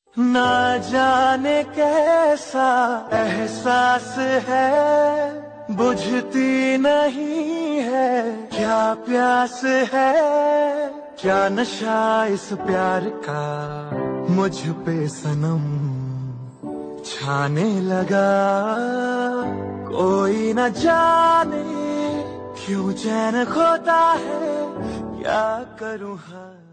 ना जाने कैसा एहसास है, बुझती नहीं है क्या प्यास है, क्या नशा इस प्यार का मुझ पे सनम छाने लगा। कोई न जाने क्यों चैन खोता है, क्या करूं हाँ